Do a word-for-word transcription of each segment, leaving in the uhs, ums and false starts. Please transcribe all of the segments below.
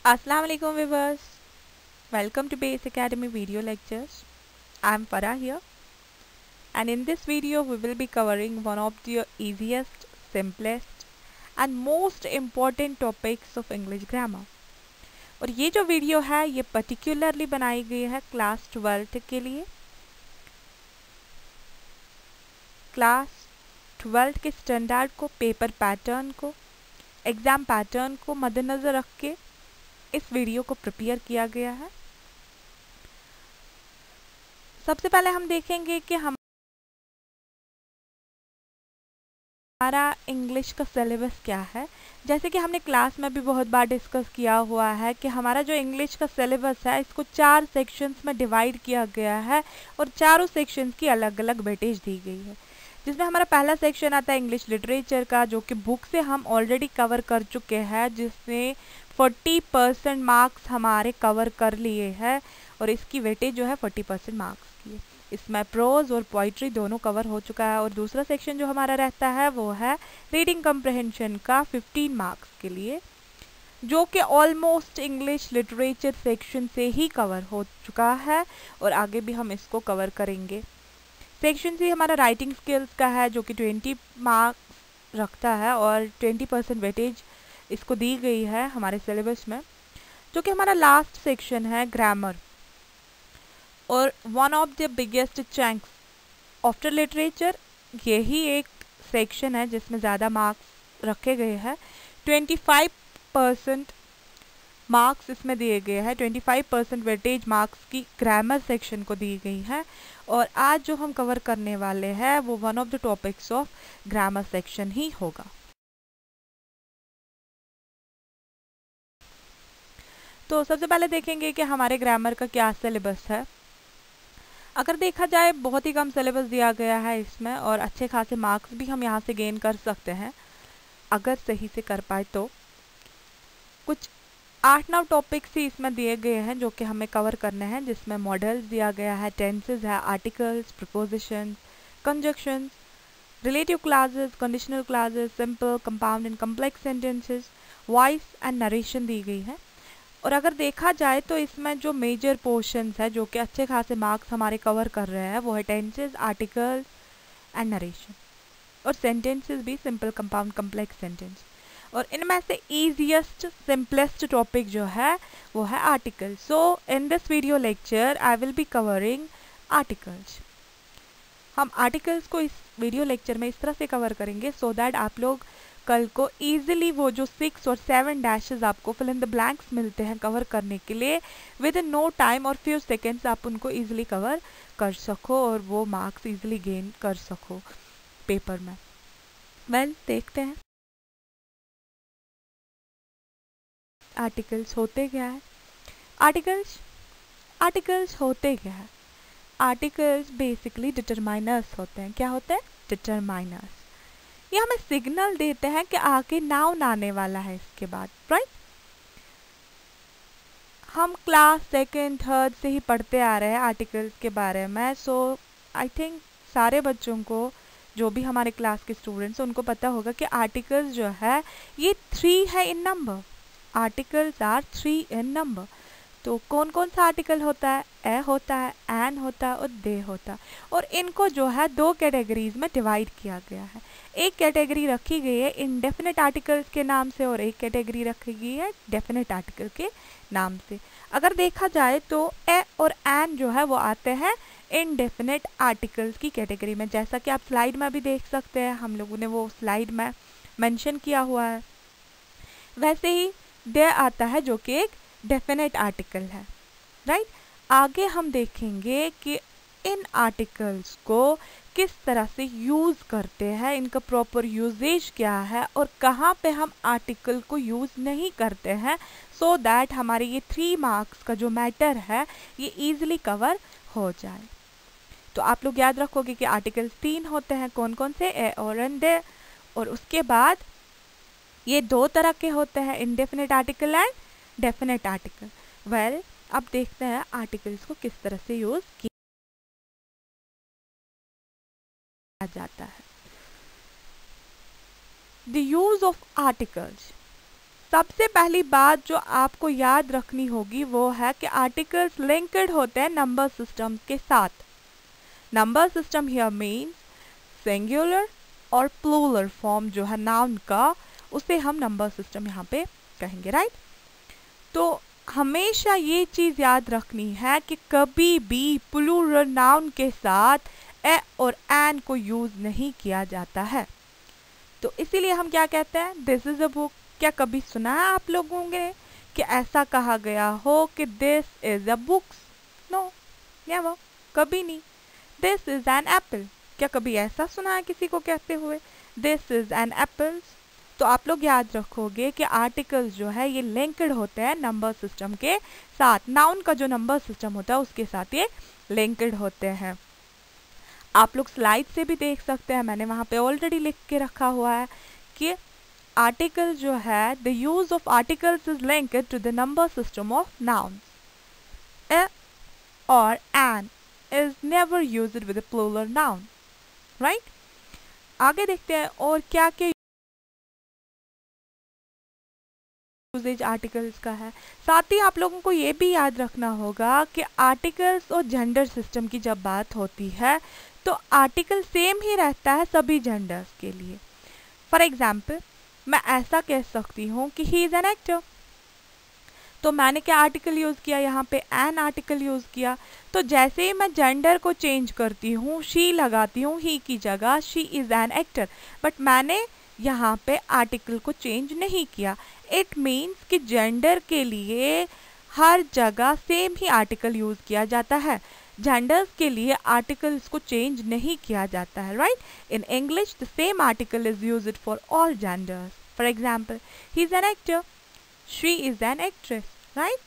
Assalamu alaikum viewers. Welcome to Base Academy video lectures. I am Farah here, and in this video we will be covering one of the easiest, simplest and most important topics of English grammar. और ये जो video है ये particularly बनाई गई है class twelfth के लिए। क्लास ट्वेल्थ के स्टैंडर्ड को, पेपर पैटर्न को, एग्ज़ाम पैटर्न को मद्देनज़र रख के इस वीडियो को प्रिपेयर किया गया है। सबसे पहले हम देखेंगे कि हम हमारा इंग्लिश का सिलेबस क्या है। जैसे कि हमने क्लास में भी बहुत बार डिस्कस किया हुआ है कि हमारा जो इंग्लिश का सिलेबस है इसको चार सेक्शंस में डिवाइड किया गया है और चारों सेक्शंस की अलग अलग वेटेज दी गई है। जिसमें हमारा पहला सेक्शन आता है इंग्लिश लिटरेचर का, जो कि बुक से हम ऑलरेडी कवर कर चुके हैं, जिसमें चालीस परसेंट मार्क्स हमारे कवर कर लिए हैं और इसकी वेटेज जो है चालीस परसेंट मार्क्स की है। इसमें प्रोज और पोइट्री दोनों कवर हो चुका है। और दूसरा सेक्शन जो हमारा रहता है वो है रीडिंग कम्प्रहेंशन का पंद्रह मार्क्स के लिए, जो कि ऑलमोस्ट इंग्लिश लिटरेचर सेक्शन से ही कवर हो चुका है और आगे भी हम इसको कवर करेंगे। सेक्शन सी हमारा राइटिंग स्किल्स का है, जो कि बीस मार्क्स रखता है और बीस परसेंट वेटेज इसको दी गई है हमारे सिलेबस में। जो कि हमारा लास्ट सेक्शन है ग्रामर, और one of the biggest chunks after literature, यही एक सेक्शन है जिसमें ज़्यादा मार्क्स रखे गए हैं। पच्चीस परसेंट मार्क्स इसमें दिए गए हैं, पच्चीस परसेंट वेटेज मार्क्स की ग्रामर सेक्शन को दी गई है। और आज जो हम कवर करने वाले हैं वो one of the topics of grammar section ही होगा। तो सबसे पहले देखेंगे कि हमारे ग्रामर का क्या सिलेबस है। अगर देखा जाए बहुत ही कम सिलेबस दिया गया है इसमें और अच्छे खासे मार्क्स भी हम यहाँ से गेन कर सकते हैं अगर सही से कर पाए तो। कुछ आठ नौ टॉपिक्स ही इसमें दिए गए हैं जो कि हमें कवर करने हैं, जिसमें मॉडल्स दिया गया है, टेंसेस है, articles, prepositions, conjunctions, relative clauses, conditional clauses, simple, compound and complex sentences, voice and narration दी गई है। और अगर देखा जाए तो इसमें जो मेजर पोर्शंस है जो कि अच्छे खासे मार्क्स हमारे कवर कर रहे हैं वो है टेंसेस, आर्टिकल्स एंड नरेशन, और सेंटेंसेस भी सिंपल, कंपाउंड, कॉम्प्लेक्स सेंटेंस। और इनमें से ईजीएस्ट सिंपलेस्ट टॉपिक जो है वो है articles. So in this video lecture I will be covering articles. हम आर्टिकल्स को इस वीडियो लेक्चर में इस तरह से कवर करेंगे सो दैट आप लोग कल को इजीली वो जो सिक्स और सेवन डैशेस आपको फिल इन द ब्लैंक्स मिलते हैं कवर करने के लिए, विद इन नो टाइम और फ्यू सेकेंड्स आप उनको इजीली कवर कर सको और वो मार्क्स इजीली गेन कर सको पेपर में। वेल well, देखते हैं आर्टिकल्स होते क्या है। आर्टिकल्स आर्टिकल्स होते क्या है आर्टिकल्स बेसिकली डिटरमाइनर्स होते हैं। क्या होते हैं? डिटरमाइनर्स। ये हमें सिग्नल देते हैं कि आगे नाउन आने वाला है इसके बाद, राइट। हम क्लास सेकेंड थर्ड से ही पढ़ते आ रहे हैं आर्टिकल्स के बारे में। सो आई थिंक सारे बच्चों को, जो भी हमारे क्लास के स्टूडेंट्स हैं, उनको पता होगा कि आर्टिकल्स जो है ये थ्री है in number. Articles are three in number. तो कौन कौन सा आर्टिकल होता है? ए होता है, एन होता है और दे होता है। और इनको जो है दो कैटेगरीज में डिवाइड किया गया है। एक कैटेगरी रखी गई है इंडेफिनिट आर्टिकल्स के नाम से और एक कैटेगरी रखी गई है डेफिनिट आर्टिकल के नाम से। अगर देखा जाए तो ए और एन जो है वो आते हैं इनडेफिनिट आर्टिकल्स की कैटेगरी में, जैसा कि आप स्लाइड में भी देख सकते हैं, हम लोगों ने वो स्लाइड में मेंशन किया हुआ है। वैसे ही दे आता है जो कि एक डेफिनेट आर्टिकल है, राइट। आगे हम देखेंगे कि इन आर्टिकल्स को किस तरह से यूज़ करते हैं, इनका प्रॉपर यूजेज क्या है और कहाँ पे हम आर्टिकल को यूज़ नहीं करते हैं, सो so दैट हमारे ये थ्री मार्क्स का जो मैटर है ये इजीली कवर हो जाए। तो आप लोग याद रखोगे कि आर्टिकल्स तीन होते हैं। कौन कौन से? ए और एन दे। और उसके बाद ये दो तरह के होते हैं, indefinite article and definite article. Well अब देखते हैं आर्टिकल्स को किस तरह से यूज किया जाता है। The use of articles. सबसे पहली बात जो आपको याद रखनी होगी वो है कि आर्टिकल्स लिंक्ड होते हैं नंबर सिस्टम के साथ। Number system here means singular और प्लूरल फॉर्म जो है नाउन का, उसे हम नंबर सिस्टम यहाँ पे कहेंगे, राइट। तो हमेशा ये चीज़ याद रखनी है कि कभी भी प्लूरल नाउन के साथ ए और एन को यूज़ नहीं किया जाता है। तो इसीलिए हम क्या कहते हैं, दिस इज़ अ बुक। क्या कभी सुना है आप लोगों ने कि ऐसा कहा गया हो कि this is a books? No, never, कभी नहीं। This is an apple. क्या कभी ऐसा सुना है किसी को कहते हुए दिस इज़ एन एप्पल्स? तो आप लोग याद रखोगे कि आर्टिकल्स जो है ये लिंक्ड होते हैं नंबर सिस्टम के साथ। नाउन का जो नंबर सिस्टम होता है उसके साथ ये लिंक्ड होते हैं। आप लोग स्लाइड से भी देख सकते हैं, मैंने वहाँ पे ऑलरेडी लिख के रखा हुआ है कि आर्टिकल जो है the use of articles is linked to the number system of nouns. A और an is never used with a plural noun, right. आगे देखते हैं और क्या क्या यूजेज आर्टिकल्स का है। साथ ही आप लोगों को ये भी याद रखना होगा कि आर्टिकल्स और जेंडर सिस्टम की जब बात होती है तो आर्टिकल सेम ही रहता है सभी जेंडर्स के लिए। फॉर एग्जाम्पल मैं ऐसा कह सकती हूँ कि ही इज़ एन एक्टर, तो मैंने क्या आर्टिकल यूज़ किया यहाँ पे, एन आर्टिकल यूज़ किया। तो जैसे ही मैं जेंडर को चेंज करती हूँ, शी लगाती हूँ ही की जगह, she is an actor, but मैंने यहाँ पे आर्टिकल को चेंज नहीं किया। इट मीन्स कि जेंडर के लिए हर जगह सेम ही आर्टिकल यूज़ किया जाता है, जेंडर्स के लिए आर्टिकल्स को चेंज नहीं किया जाता है, right. In English the same article is used for all genders. For example he is an actor, she is an actress, right.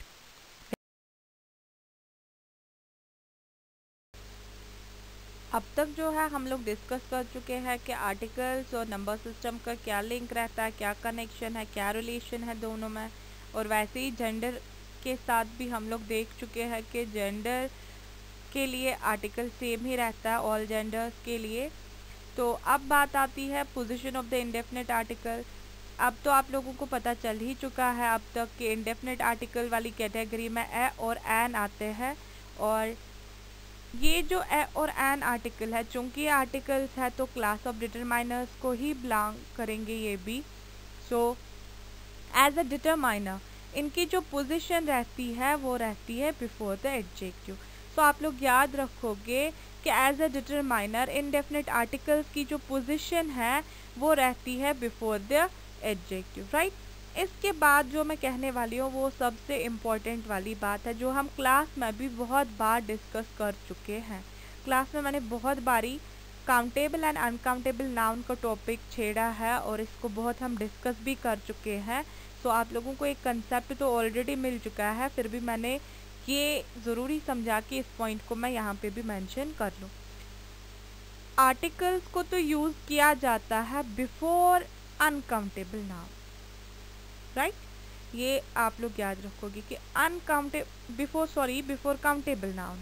अब तक जो है हम लोग डिस्कस कर चुके हैं कि आर्टिकल्स और नंबर सिस्टम का क्या लिंक रहता है, क्या कनेक्शन है, क्या रिलेशन है दोनों में। और वैसे ही जेंडर के साथ भी हम लोग देख चुके हैं कि जेंडर के लिए आर्टिकल सेम ही रहता है ऑल जेंडर्स के लिए। तो अब बात आती है position of the indefinite article. अब तो आप लोगों को पता चल ही चुका है अब तक कि इंडेफिनिट आर्टिकल वाली कैटेगरी में ए और एन आते हैं। और ये जो ए और एन आर्टिकल है, चूंकि आर्टिकल्स है तो क्लास ऑफ डिटरमाइनर्स को ही बिलोंग करेंगे ये भी। सो एज अ डिटरमाइनर इनकी जो पोजीशन रहती है वो रहती है बिफोर द एडजेक्टिव। तो आप लोग याद रखोगे कि as a determiner indefinite articles की जो पोजीशन है वो रहती है बिफोर द एडजेक्टिव, राइट। इसके बाद जो मैं कहने वाली हूँ वो सबसे इम्पॉर्टेंट वाली बात है जो हम क्लास में भी बहुत बार डिस्कस कर चुके हैं। क्लास में मैंने बहुत बारी काउंटेबल एंड अनकाउंटेबल नाउन का टॉपिक छेड़ा है और इसको बहुत हम डिस्कस भी कर चुके हैं। तो आप लोगों को एक कंसेप्ट तो ऑलरेडी मिल चुका है, फिर भी मैंने ये ज़रूरी समझा कि इस पॉइंट को मैं यहाँ पे भी मेंशन कर लूँ। आर्टिकल्स को तो यूज़ किया जाता है बिफोर अनकाउंटेबल नाउन, राइट। ये आप लोग याद रखोगे कि uncountable before sorry before countable noun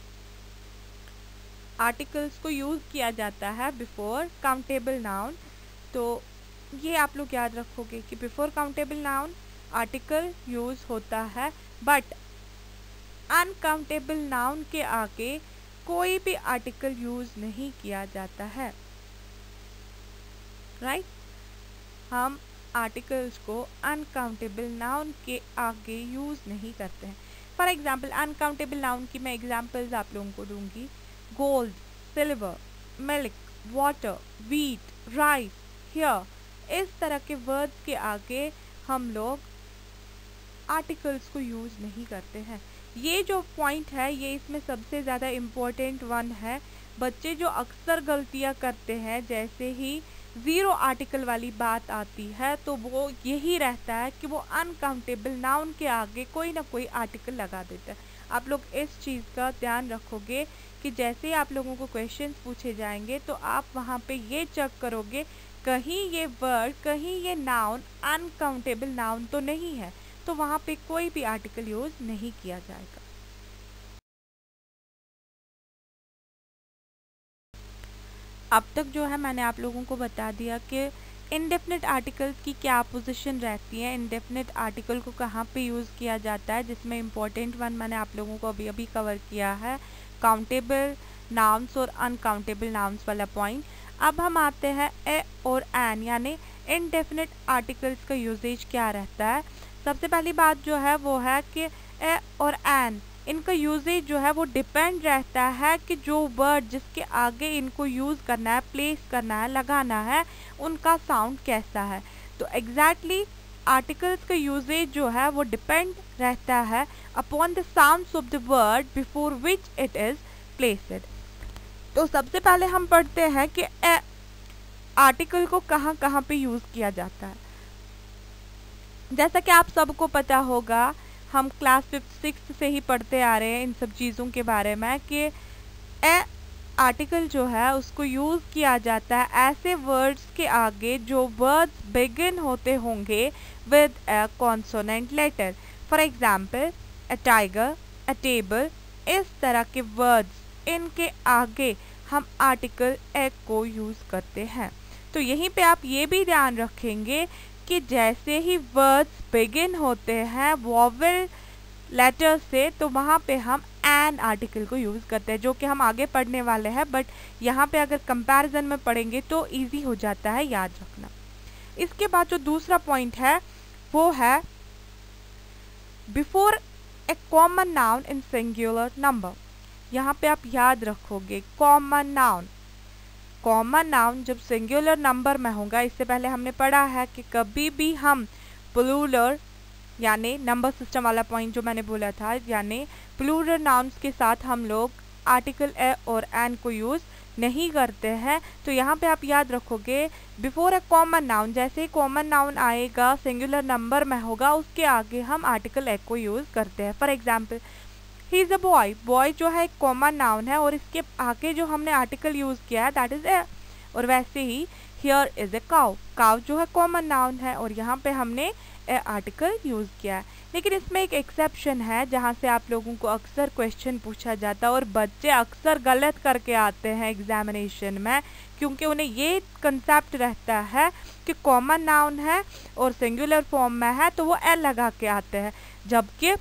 articles को यूज़ किया जाता है बिफोर काउंटेबल नाउन। तो ये आप लोग याद रखोगे कि before countable noun article use होता है, बट अनकाउंटेबल नाउन के आगे कोई भी आर्टिकल यूज़ नहीं किया जाता है, राइट। हम आर्टिकल्स को अनकाउंटेबल नाउन के आगे यूज़ नहीं करते हैं। फॉर एग्जाम्पल अनकाउंटेबल नाउन की मैं एग्जाम्पल्स आप लोगों को दूंगी। Gold, silver, milk, water, wheat, rice, here, इस तरह के वर्ड्स के आगे हम लोग आर्टिकल्स को यूज़ नहीं करते हैं। ये जो पॉइंट है ये इसमें सबसे ज़्यादा इम्पोर्टेंट वन है। बच्चे जो अक्सर गलतियाँ करते हैं, जैसे ही ज़ीरो आर्टिकल वाली बात आती है तो वो यही रहता है कि वो अनकाउंटेबल नाउन के आगे कोई ना कोई आर्टिकल लगा देता है। आप लोग इस चीज़ का ध्यान रखोगे कि जैसे ही आप लोगों को क्वेश्चंस पूछे जाएंगे तो आप वहाँ पे ये चेक करोगे कहीं ये वर्ड, कहीं ये नाउन अनकाउंटेबल नाउन तो नहीं है, तो वहाँ पे कोई भी आर्टिकल यूज़ नहीं किया जाएगा। अब तक जो है मैंने आप लोगों को बता दिया कि इनडेफिनिट आर्टिकल्स की क्या पोजीशन रहती है, इनडेफिनिट आर्टिकल को कहाँ पे यूज़ किया जाता है, जिसमें इम्पोर्टेंट वन मैंने आप लोगों को अभी अभी कवर किया है, काउंटेबल नाउन्स और अनकाउंटेबल नाउन्स वाला पॉइंट। अब हम आते हैं ए और एन यानी इनडेफिनिट आर्टिकल्स का यूजेज क्या रहता है। सबसे पहली बात जो है वो है कि ए और एन इनका यूजेज जो है वो डिपेंड रहता है कि जो वर्ड जिसके आगे इनको यूज़ करना है, प्लेस करना है, लगाना है, उनका साउंड कैसा है। तो एग्जैक्टली आर्टिकल्स का यूजेज जो है वो डिपेंड रहता है upon the sounds of the word before which it is placed. तो सबसे पहले हम पढ़ते हैं कि ए आर्टिकल को कहाँ कहाँ पे यूज़ किया जाता है। जैसा कि आप सबको पता होगा, हम क्लास फिफ्थ सिक्स से ही पढ़ते आ रहे हैं इन सब चीज़ों के बारे में कि ए आर्टिकल जो है उसको यूज़ किया जाता है ऐसे वर्ड्स के आगे जो वर्ड्स बिगिन होते होंगे with a consonant letter. For example a tiger, a table, इस तरह के वर्ड्स इनके आगे हम आर्टिकल ए को यूज़ करते हैं। तो यहीं पे आप ये भी ध्यान रखेंगे कि जैसे ही वर्ड्स बिगिन होते हैं वॉवेल लेटर से, तो वहाँ पे हम एन आर्टिकल को यूज़ करते हैं, जो कि हम आगे पढ़ने वाले हैं, बट यहाँ पे अगर कंपैरिजन में पढ़ेंगे तो इजी हो जाता है याद रखना। इसके बाद जो दूसरा पॉइंट है वो है before a common noun in singular number. यहाँ पे आप याद रखोगे कॉमन नाउन, कॉमन नाउन जब सिंगुलर नंबर में होगा, इससे पहले हमने पढ़ा है कि कभी भी हम प्लूरल यानी नंबर सिस्टम वाला पॉइंट जो मैंने बोला था, यानी प्लूरल नाउन्स के साथ हम लोग आर्टिकल ए और एन को यूज़ नहीं करते हैं। तो यहाँ पे आप याद रखोगे बिफोर ए कॉमन नाउन, जैसे ही कॉमन नाउन आएगा सिंगुलर नंबर में होगा, उसके आगे हम आर्टिकल ए को यूज़ करते हैं। For example he is a boy, boy जो है एक कॉमन नाउन है और इसके आगे जो हमने आर्टिकल यूज़ किया है दैट इज़ ए। और वैसे ही here is a cow, cow जो है कॉमन नाउन है और यहाँ पे हमने ए आर्टिकल यूज़ किया है। लेकिन इसमें एक एक्सेप्शन है जहाँ से आप लोगों को अक्सर क्वेश्चन पूछा जाता है और बच्चे अक्सर गलत करके आते हैं एग्जामिनेशन में, क्योंकि उन्हें ये कंसेप्ट रहता है कि कॉमन नाउन है और सिंगुलर फॉर्म में है तो वो ए लगा के आते हैं, जबकि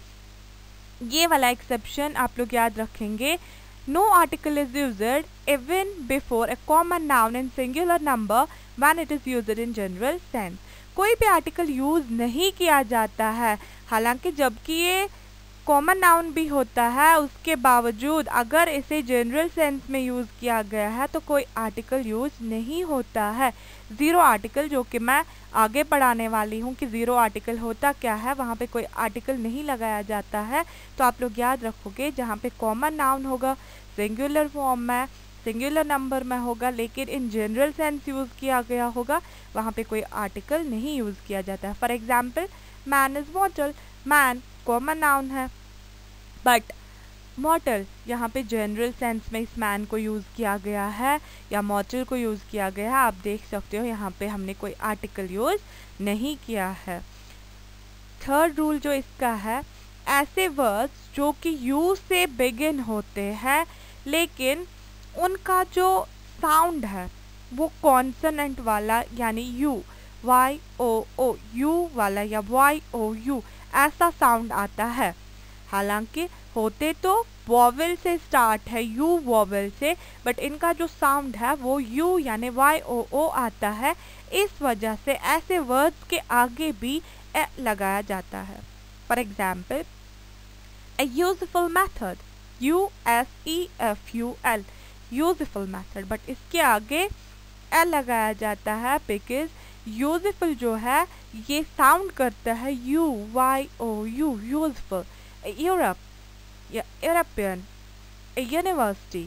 ये वाला एक्सेप्शन आप लोग याद रखेंगे। No article is used even before a common noun in singular number when it is used in general sense. कोई भी आर्टिकल यूज नहीं किया जाता है, हालांकि जबकि ये कॉमन नाउन भी होता है, उसके बावजूद अगर इसे जनरल सेंस में यूज़ किया गया है तो कोई आर्टिकल यूज़ नहीं होता है। ज़ीरो आर्टिकल, जो कि मैं आगे पढ़ाने वाली हूँ कि ज़ीरो आर्टिकल होता क्या है, वहाँ पे कोई आर्टिकल नहीं लगाया जाता है। तो आप लोग याद रखोगे जहाँ पे कॉमन नाउन होगा सिंगुलर फॉर्म में, सिंगुलर नंबर में होगा, लेकिन इन जनरल सेंस यूज़ किया गया होगा, वहाँ पे कोई आर्टिकल नहीं यूज़ किया जाता है। For example man is mortal, man common noun है बट मॉर्टल यहाँ पे जनरल सेंस में इस मैन को यूज़ किया गया है या मॉर्टल को यूज़ किया गया है। आप देख सकते हो यहाँ पे हमने कोई आर्टिकल यूज़ नहीं किया है। थर्ड रूल जो इसका है, ऐसे वर्ड्स जो कि यू से बिगिन होते हैं लेकिन उनका जो साउंड है वो कॉन्सोनेंट वाला यानी U, Y O O U वाला या वाई ओ यू ऐसा साउंड आता है। हालांकि होते तो वॉवेल से स्टार्ट है, यू वॉवेल से, बट इनका जो साउंड है वो यू यानी वाई ओ ओ आता है। इस वजह से ऐसे वर्ड्स के आगे भी ए लगाया जाता है। For example a useful method, U S E F U L, useful method, but इसके आगे ए लगाया जाता है बिकॉज यूजफुल जो है ये साउंड करता है U Y O U, useful. Europe या यूरोपियन, यूनिवर्सिटी।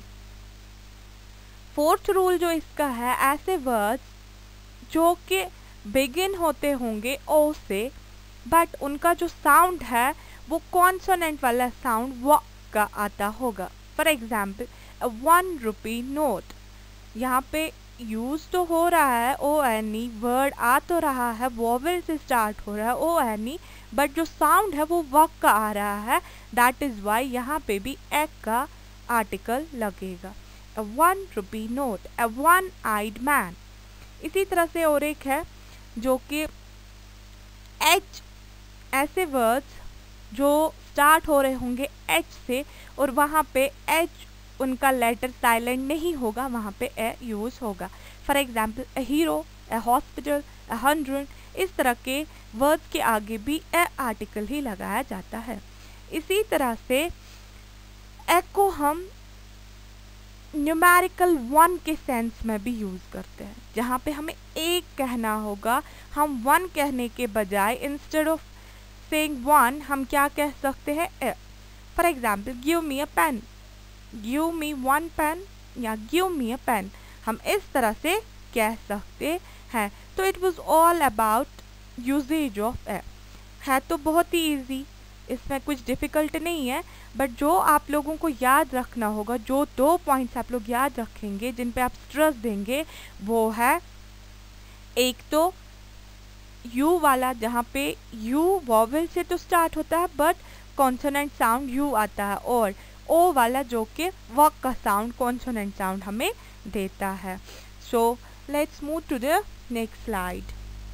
फोर्थ रूल जो इसका है, ऐसे वर्ड्स जो कि बिगिन होते होंगे ओ से बट उनका जो साउंड है वो कॉन्सोनेंट वाला साउंड व का आता होगा। For example one rupee note, यहाँ पे यूज तो हो रहा है ओ एन ई, वर्ड आ तो रहा है, वॉवेल से स्टार्ट हो रहा है ओ एन ई, बट जो साउंड है वो वक का आ रहा है, दैट इज वाई यहाँ पे भी एक का आर्टिकल लगेगा। A one rupee note, a one eyed man. इसी तरह से और एक है जो कि एच, ऐसे वर्ड्स जो स्टार्ट हो रहे होंगे एच से और वहाँ पे एच उनका लेटर साइलेंट नहीं होगा, वहाँ पे ए यूज़ होगा। For example a hero, a hospital, a hundred, इस तरह के वर्ड्स के आगे भी ए आर्टिकल ही लगाया जाता है। इसी तरह से ए को हम न्यूमेरिकल वन के सेंस में भी यूज़ करते हैं, जहाँ पे हमें एक कहना होगा, हम वन कहने के बजाय इंस्टेड ऑफ सेइंग वन हम क्या कह सकते हैं, a. For example give me a pen, give me one pen या गिव मी अ पेन, हम इस तरह से कह सकते हैं। तो it was all about usages of a. है तो बहुत ही ईजी, इसमें कुछ डिफ़िकल्ट नहीं है, बट जो आप लोगों को याद रखना होगा, जो दो पॉइंट्स आप लोग याद रखेंगे जिन पे आप स्ट्रेस देंगे, वो है एक तो यू वाला, जहाँ पे यू वॉवेल से तो स्टार्ट होता है बट कॉन्सोनेंट साउंड यू आता है, और ओ वाला जो कि वक का साउंड कॉन्सोनेंट साउंड हमें देता है। So let's move to the next slide.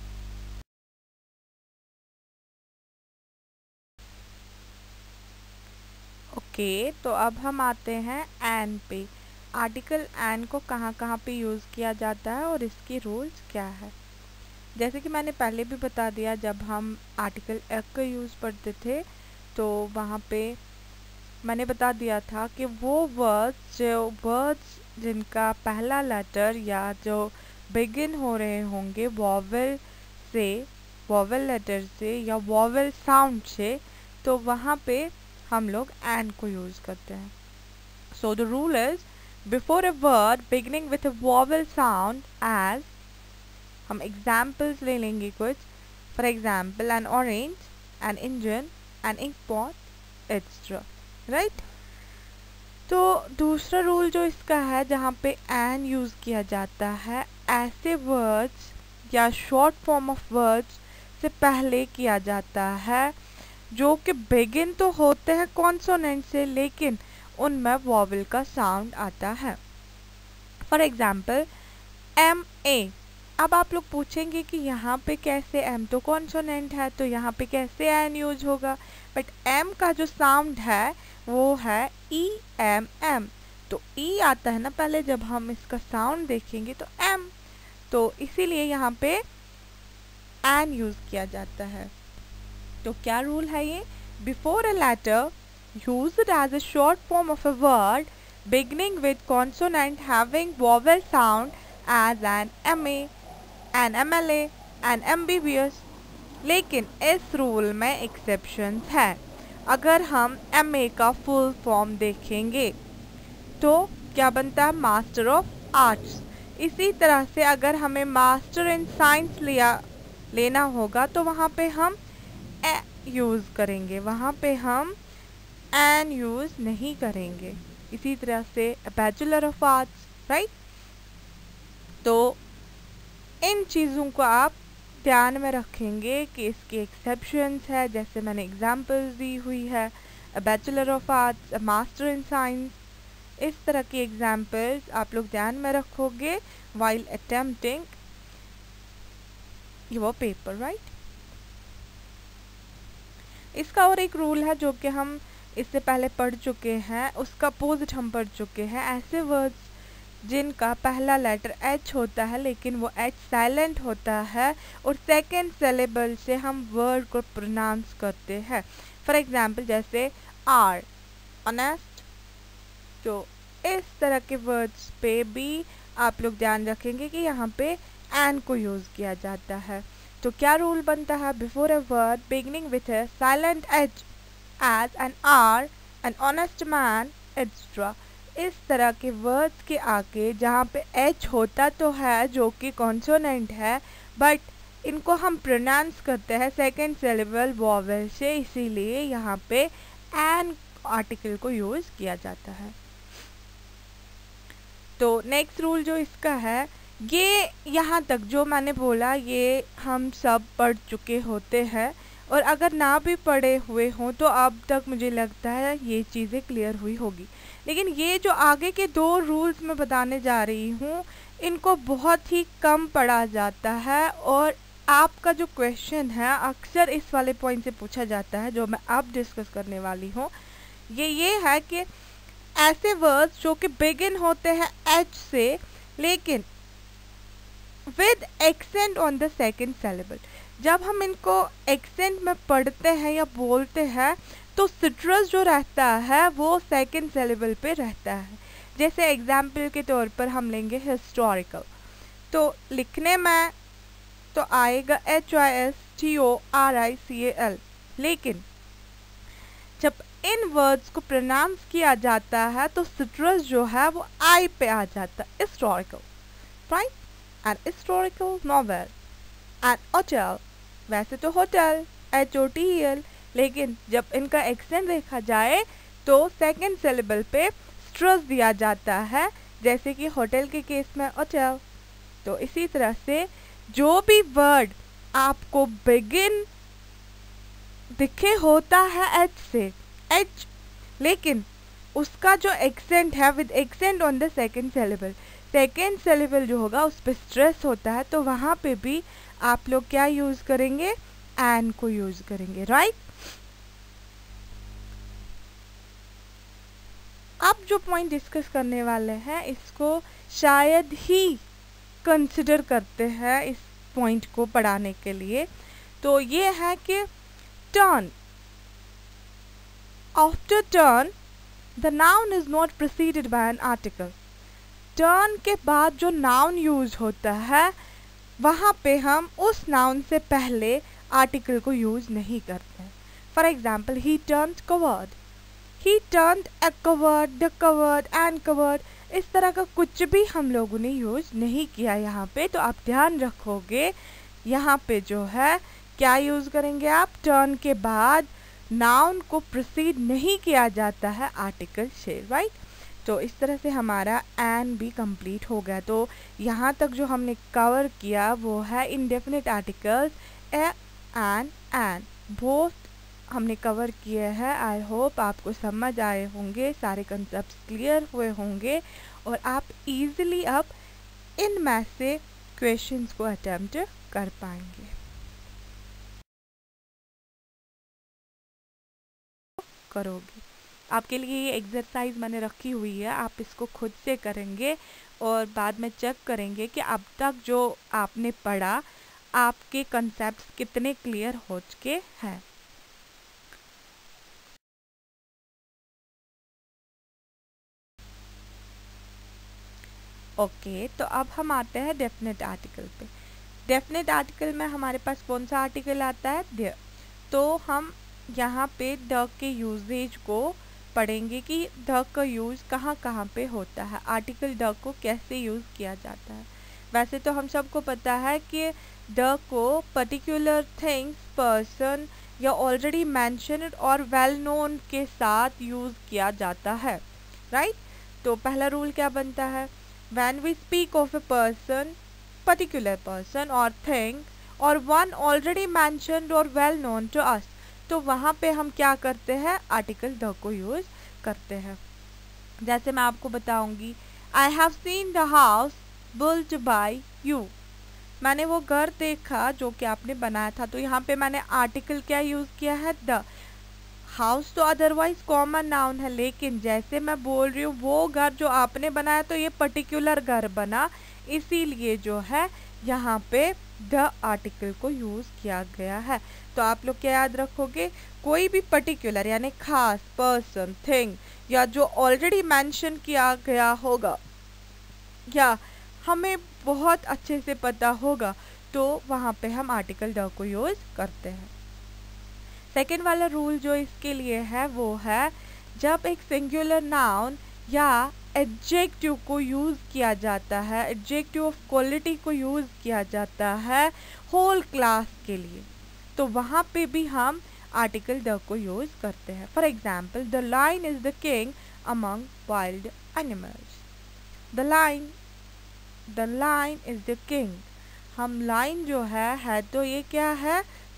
Okay okay, तो अब हम आते हैं एन पे। आर्टिकल एन को कहाँ कहाँ पे यूज़ किया जाता है और इसके रूल्स क्या है। जैसे कि मैंने पहले भी बता दिया, जब हम आर्टिकल ए का यूज़ पढ़ते थे तो वहाँ पे मैंने बता दिया था कि वो वर्ड्स जो वर्ड्स जिनका पहला लेटर या जो बिगिन हो रहे होंगे वॉवेल से, वॉवेल लेटर से या वॉवेल साउंड से, तो वहाँ पे हम लोग एन को यूज़ करते हैं। So the rule is before a word beginning with a vowel sound, as हम एग्जाम्पल्स ले लेंगे कुछ। For example an orange, an engine, an ink pot, extra, right. तो दूसरा रूल जो इसका है, जहाँ पे एन यूज़ किया जाता है, ऐसे वर्ड्स या शॉर्ट फॉर्म ऑफ वर्ड्स से पहले किया जाता है जो कि बिगिन तो होते हैं कॉन्सोनेंट से लेकिन उनमें वॉवेल का साउंड आता है। For example M A. अब आप लोग पूछेंगे कि यहाँ पे कैसे, एम तो कॉन्सोनेंट है तो यहाँ पे कैसे एन यूज होगा, बट एम का जो साउंड है वो है ई एम एम। तो ई आता है ना पहले, जब हम इसका साउंड देखेंगे तो एम, तो इसीलिए यहाँ पे एन यूज किया जाता है। तो क्या रूल है ये, before a letter used as a short form of a word beginning with consonant having vowel sound as an M A, an M L A, an M B B S. लेकिन इस rule में exceptions है। अगर हम M A का full form देखेंगे तो क्या बनता है, मास्टर ऑफ आर्ट्स। इसी तरह से अगर हमें मास्टर इन साइंस लिया लेना होगा तो वहाँ पे हम ए यूज़ करेंगे, वहाँ पे हम एन यूज़ नहीं करेंगे। इसी तरह से बैचलर ऑफ आर्ट्स, राइट। तो इन चीज़ों को आप ध्यान में रखेंगे कि इसके एक्सेप्शंस है, जैसे मैंने एग्जांपल्स दी हुई है, a bachelor of arts, a master in science, इस तरह की एग्जांपल्स आप लोग ध्यान में रखोगे while attempting your paper, right. इसका और एक रूल है जो कि हम इससे पहले पढ़ चुके हैं, उसका अपोजिट हम पढ़ चुके हैं। ऐसे वर्ड्स जिनका पहला लेटर एच होता है लेकिन वो एच साइलेंट होता है और सेकेंड सिलेबल से हम वर्ड को प्रोनाउंस करते हैं। फॉर एग्जाम्पल जैसे आर, ऑनेस्ट। तो इस तरह के वर्ड्स पे भी आप लोग ध्यान रखेंगे कि यहाँ पे एन को यूज़ किया जाता है। तो क्या रूल बनता है, before a word beginning with a silent H as an hour, an honest man, extra. इस तरह के वर्ड्स के आगे जहाँ पे एच होता तो है जो कि कॉन्सोनेंट है, बट इनको हम प्रोनाउंस करते हैं सेकेंड सिलेबल वॉवेल से, इसीलिए यहाँ पे एन आर्टिकल को यूज़ किया जाता है। तो नेक्स्ट रूल जो इसका है, ये यहाँ तक जो मैंने बोला ये हम सब पढ़ चुके होते हैं, और अगर ना भी पढ़े हुए हों तो अब तक मुझे लगता है ये चीज़ें क्लियर हुई होगी। लेकिन ये जो आगे के दो रूल्स मैं बताने जा रही हूँ इनको बहुत ही कम पढ़ा जाता है और आपका जो क्वेश्चन है अक्सर इस वाले पॉइंट से पूछा जाता है, जो मैं अब डिस्कस करने वाली हूँ, ये ये है कि ऐसे वर्ड्स जो कि बिगिन होते हैं एच से लेकिन with accent on the second syllable, जब हम इनको एक्सेंट में पढ़ते हैं या बोलते हैं तो सिट्रस जो रहता है वो सेकेंड सिलेबल पे रहता है। जैसे एग्जाम्पल के तौर पर हम लेंगे हिस्टोरिकल, तो लिखने में तो आएगा H I S T O R I C A L, लेकिन जब इन वर्ड्स को प्रोनाउंस किया जाता है तो सिट्रस जो है वो आई पे आ जाता है। Historical, right, an historical novel, an hotel, वैसे तो hotel H O T L, लेकिन जब इनका एक्सेंट देखा जाए तो सेकेंड सिलेबल पे स्ट्रेस दिया जाता है, जैसे कि होटल के केस में होटल। तो इसी तरह से जो भी वर्ड आपको बिगिन दिखे होता है एच से, एच, लेकिन उसका जो एक्सेंट है with accent on the second syllable, second syllable जो होगा उस पर स्ट्रेस होता है, तो वहाँ पे भी आप लोग क्या यूज़ करेंगे, एन को यूज़ करेंगे, राइट। अब जो पॉइंट डिस्कस करने वाले हैं इसको शायद ही कंसिडर करते हैं इस पॉइंट को पढ़ाने के लिए, तो ये है कि turn, after turn the noun is not preceded by an article. Turn के बाद जो नाउन यूज होता है वहाँ पे हम उस नाउन से पहले आर्टिकल को यूज नहीं करते। For example, he turned coward, he turned a coward, the coward, and coward, इस तरह का कुछ भी हम लोगों ने यूज नहीं किया यहाँ पे। तो आप ध्यान रखोगे यहाँ पे जो है क्या यूज करेंगे आप, टर्न के बाद नाउन को प्रोसीड नहीं किया जाता है आर्टिकल से, राइट। तो इस तरह से हमारा एन भी कंप्लीट हो गया। तो यहाँ तक जो हमने कवर किया वो है indefinite articles a an an, both हमने कवर किए हैं। आई होप आपको समझ आए होंगे, सारे कंसेप्ट क्लियर हुए होंगे और आप इजीली अब इनमें से क्वेश्चंस को अटेम्प्ट कर पाएंगे। करोगे, आपके लिए ये एक्सरसाइज मैंने रखी हुई है, आप इसको खुद से करेंगे और बाद में चेक करेंगे कि अब तक जो आपने पढ़ा आपके कंसेप्ट्स कितने क्लियर हो चुके हैं। ओके okay, तो अब हम आते हैं डेफिनेट आर्टिकल पे। डेफिनेट आर्टिकल में हमारे पास कौन सा आर्टिकल आता है, देयर। तो हम यहाँ पे द के यूजेज को पढ़ेंगे कि द का यूज़ कहाँ कहाँ पे होता है, आर्टिकल द को कैसे यूज़ किया जाता है। वैसे तो हम सबको पता है कि द को पर्टिकुलर थिंग्स, पर्सन या ऑलरेडी मैंशनड और वेल नोन के साथ यूज़ किया जाता है, राइट। तो पहला रूल क्या बनता है, when we speak of a person, particular person or thing or one already mentioned or well known to us, तो वहाँ पे हम क्या करते हैं, आर्टिकल द को यूज़ करते हैं। जैसे मैं आपको बताऊंगी, I have seen the house built by you, मैंने वो घर देखा जो कि आपने बनाया था। तो यहाँ पे मैंने आर्टिकल क्या यूज़ किया है, द। हाउस तो अदरवाइज कॉमन नाउन है, लेकिन जैसे मैं बोल रही हूँ वो घर जो आपने बनाया तो ये पर्टिकुलर घर बना, इसीलिए जो है यहाँ पे द आर्टिकल को यूज़ किया गया है। तो आप लोग क्या याद रखोगे, कोई भी पर्टिकुलर यानी खास, पर्सन, थिंग या जो ऑलरेडी मेंशन किया गया होगा या हमें बहुत अच्छे से पता होगा तो वहाँ पे हम आर्टिकल द को यूज़ करते हैं। सेकेंड वाला रूल जो इसके लिए है वो है, जब एक सिंगुलर नाउन या एडजेक्टिव को यूज़ किया जाता है, एडजेक्टिव ऑफ क्वालिटी को यूज़ किया जाता है होल क्लास के लिए, तो वहाँ पे भी हम आर्टिकल द को यूज़ करते हैं। For example, the lion is the king among wild animals. The lion the lion is the king, हम लाइन जो है है तो ये क्या है,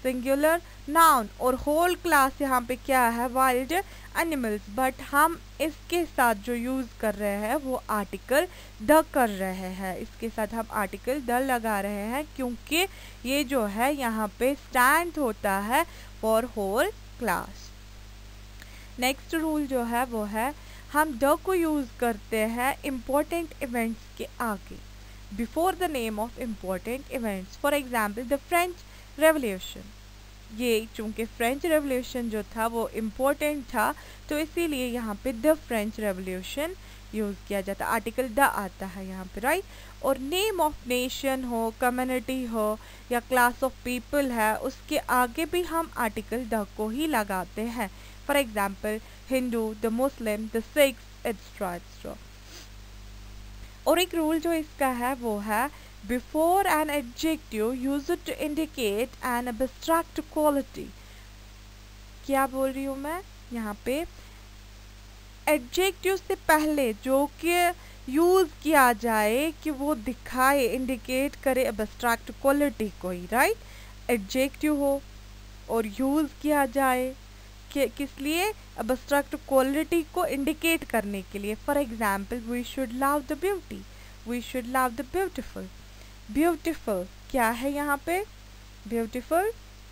सिंगुलर नाउन और होल क्लास यहाँ पे क्या है, वाइल्ड एनिमल्स, बट हम इसके साथ जो यूज़ कर रहे हैं वो आर्टिकल द कर रहे हैं, इसके साथ हम आर्टिकल द लगा रहे हैं क्योंकि ये जो है यहाँ पे स्टैंड होता है for whole class. Next rule जो है वो है हम द को यूज़ करते हैं इम्पोर्टेंट इवेंट्स के आगे, before the name of important events. For example the French revolution, ये चूँकि फ्रेंच रेवोल्यूशन जो था वो इम्पोर्टेंट था तो इसीलिए यहाँ पे द फ्रेंच रेवोल्यूशन यूज़ किया जाता, आर्टिकल द आता है यहाँ पे, राइट। और नेम ऑफ नेशन हो, कम्युनिटी हो या क्लास ऑफ पीपल है, उसके आगे भी हम आर्टिकल द को ही लगाते हैं। For example Hindu, the Muslim, the Sikhs, etcetera etcetera. और एक रूल जो इसका है वो है before an adjective use to indicate an abstract quality. क्या बोल रही हूँ मैं यहाँ पे, एडजेक्टिव से पहले जो कि यूज़ किया जाए कि वो दिखाए, इंडिकेट करे एब्स्ट्रैक्ट क्वालिटी को ही, राइट। एडजेक्टिव हो और यूज़ किया जाए कि किस लिए, एब्स्ट्रैक्ट क्वालिटी को इंडिकेट करने के लिए। For example we should love the beauty, we should love the beautiful. Beautiful क्या है यहाँ पे, ब्यूटीफुल,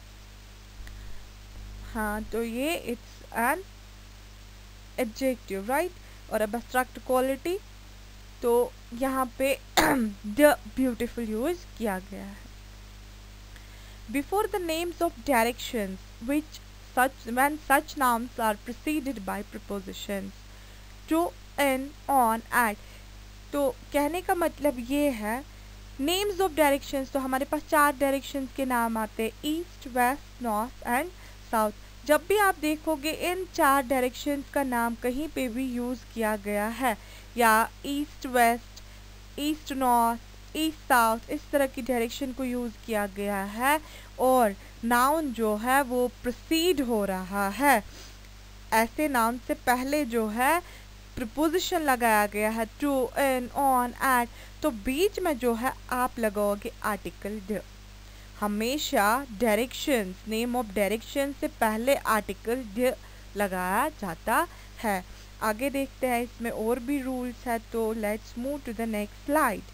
हाँ तो ये इट्स एन एडजेक्टिव, राइट। और एब्स्ट्रैक्ट क्वालिटी तो यहाँ पे द ब्यूटीफुल यूज किया गया है। Before the names of directions which such when such nouns are preceded by prepositions to, in, on, at, तो कहने का मतलब ये है नेम्स ऑफ डायरेक्शंस, तो हमारे पास चार डायरेक्शंस के नाम आते हैं, east, west, north and south. जब भी आप देखोगे इन चार डायरेक्शंस का नाम कहीं पे भी यूज़ किया गया है, या east west, east north, east south, इस तरह की डायरेक्शन को यूज़ किया गया है और नाउन जो है वो प्रोसीड हो रहा है, ऐसे नाउन से पहले जो है प्रीपोजिशन लगाया गया है टू, इन, ऑन, एट, तो बीच में जो है आप लगाओगे आर्टिकल द। हमेशा डायरेक्शंस, नेम ऑफ डायरेक्शन से पहले आर्टिकल द लगाया जाता है। आगे देखते हैं इसमें और भी रूल्स है, तो let's move to the next slide.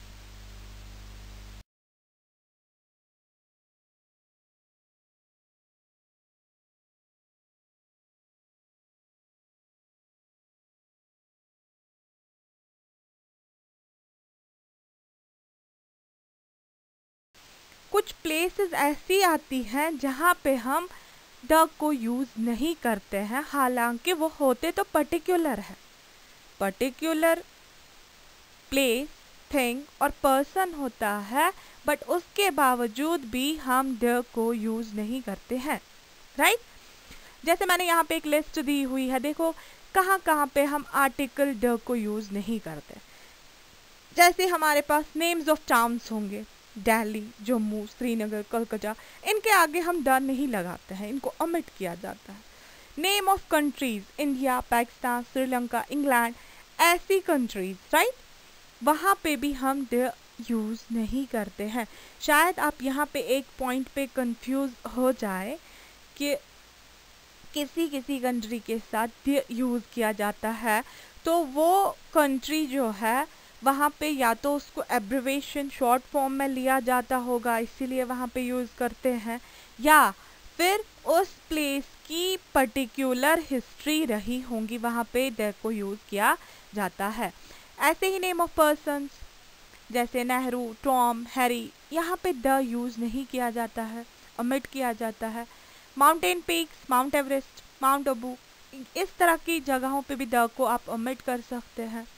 कुछ प्लेसेस ऐसी आती हैं जहाँ पे हम द को यूज़ नहीं करते हैं, हालांकि वो होते तो पर्टिकुलर है, पर्टिकुलर प्लेस, थिंग और पर्सन होता है, बट उसके बावजूद भी हम द को यूज़ नहीं करते हैं, राइट। जैसे मैंने यहाँ पे एक लिस्ट दी हुई है, देखो कहाँ कहाँ पे हम आर्टिकल द को यूज़ नहीं करते। जैसे हमारे पास नेम्स ऑफ टाउन्स होंगे, दिल्ली, जम्मू, श्रीनगर, कलकत्ता, इनके आगे हम द नहीं लगाते हैं, इनको ओमिट किया जाता है। Name of countries, India, Pakistan, Sri Lanka, England, ऐसी कंट्रीज, राइट, वहाँ पे भी हम द यूज़ नहीं करते हैं। शायद आप यहाँ पे एक पॉइंट पे कंफ्यूज हो जाए कि किसी किसी कंट्री के साथ द यूज़ किया जाता है, तो वो कंट्री जो है वहाँ पे या तो उसको एब्रिवेशन शॉर्ट फॉर्म में लिया जाता होगा, इसीलिए वहाँ पे यूज़ करते हैं, या फिर उस प्लेस की पर्टिकुलर हिस्ट्री रही होंगी, वहाँ पे द को यूज़ किया जाता है। ऐसे ही नेम ऑफ पर्सन्स जैसे नेहरू, टॉम, हैरी, यहाँ पे द यूज़ नहीं किया जाता है, ओमिट किया जाता है। Mountain peaks, Mount Everest, Mount Abu, इस तरह की जगहों पे भी द को आप ओमिट कर सकते हैं।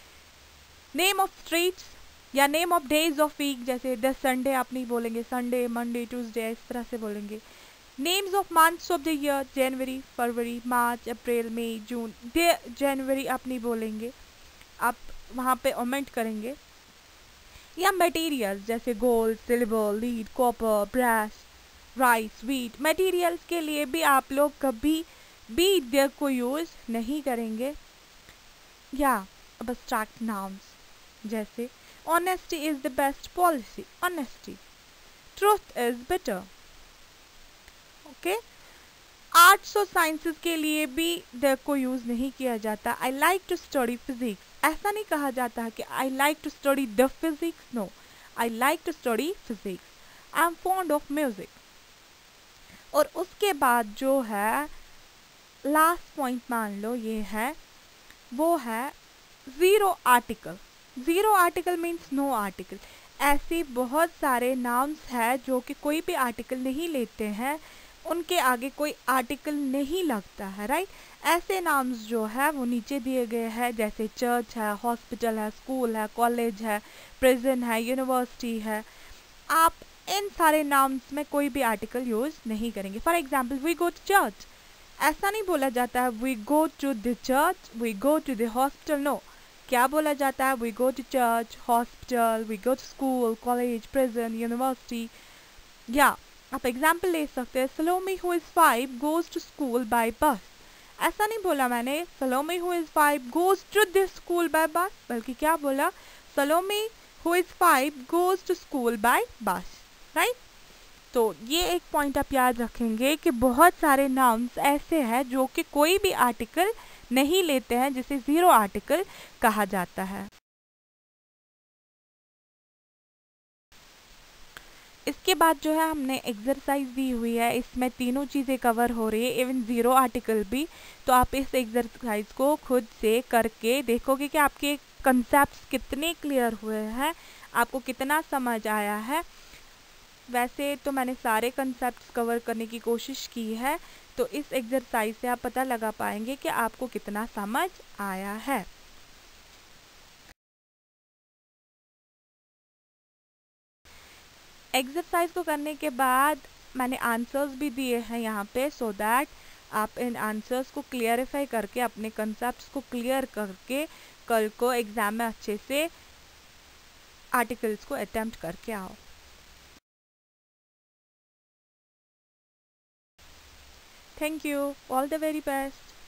नेम ऑफ स्ट्रीट्स या name of days of week, जैसे द संडे आप नहीं बोलेंगे, संडे, मंडे, ट्यूसडे, इस तरह से बोलेंगे। Names of months of the year, January, February, March, April, May, June, the January आप नहीं बोलेंगे, आप वहाँ पे ओमेंट करेंगे। या मटेरियल्स जैसे gold, silver, lead, copper, brass, rice, wheat, materials के लिए भी आप लोग कभी भी द को यूज़ नहीं करेंगे। या एब्स्ट्रैक्ट नाउन्स जैसे honesty is the best policy, honesty, truth is better, okay. Arts और साइंसेस के लिए भी द को यूज़ नहीं किया जाता। I like to study physics, ऐसा नहीं कहा जाता है कि I like to study the physics, no, I like to study physics. I am fond of music. और उसके बाद जो है लास्ट पॉइंट मान लो ये है, वो है zero article. Zero article means no article. ऐसे बहुत सारे नाउन्स हैं जो कि कोई भी आर्टिकल नहीं लेते हैं, उनके आगे कोई आर्टिकल नहीं लगता है, राइट। ऐसे नाउन्स जो है वो नीचे दिए गए हैं, जैसे चर्च है, हॉस्पिटल है, स्कूल है, कॉलेज है, प्रिजन है, यूनिवर्सिटी है। आप इन सारे नाउन्स में कोई भी आर्टिकल यूज नहीं करेंगे। For example, we go to church, ऐसा नहीं बोला जाता है we go to the church, we go to the hospital, no. क्या बोला जाता है? We go to church, hospital, we go to school, college, prison, university. या आप एग्जाम्पल ले सकते हैं, Salome who is five goes to school by bus. ऐसा नहीं बोला मैंने Salome who is five goes to this school by बस, बल्कि क्या बोला, Salome who is five goes to school by bus, right. तो ये एक पॉइंट आप याद रखेंगे कि बहुत सारे नाउन्स ऐसे हैं जो कि कोई भी आर्टिकल नहीं लेते हैं, जिसे ज़ीरो आर्टिकल कहा जाता है। इसके बाद जो है हमने एक्सरसाइज दी हुई है, इसमें तीनों चीज़ें कवर हो रही है, इवन ज़ीरो आर्टिकल भी। तो आप इस एक्सरसाइज को खुद से करके देखोगे कि आपके कंसेप्ट्स कितने क्लियर हुए हैं, आपको कितना समझ आया है। वैसे तो मैंने सारे कंसेप्ट्स कवर करने की कोशिश की है, तो इस एक्सरसाइज से आप पता लगा पाएंगे कि आपको कितना समझ आया है। एक्सरसाइज को करने के बाद मैंने आंसर्स भी दिए हैं यहाँ पे, सो दैट आप इन आंसर्स को क्लियरिफाई करके अपने कंसेप्ट्स को क्लियर करके कल को एग्जाम में अच्छे से आर्टिकल्स को अटेम्प्ट करके आओ। Thank you, all the very best.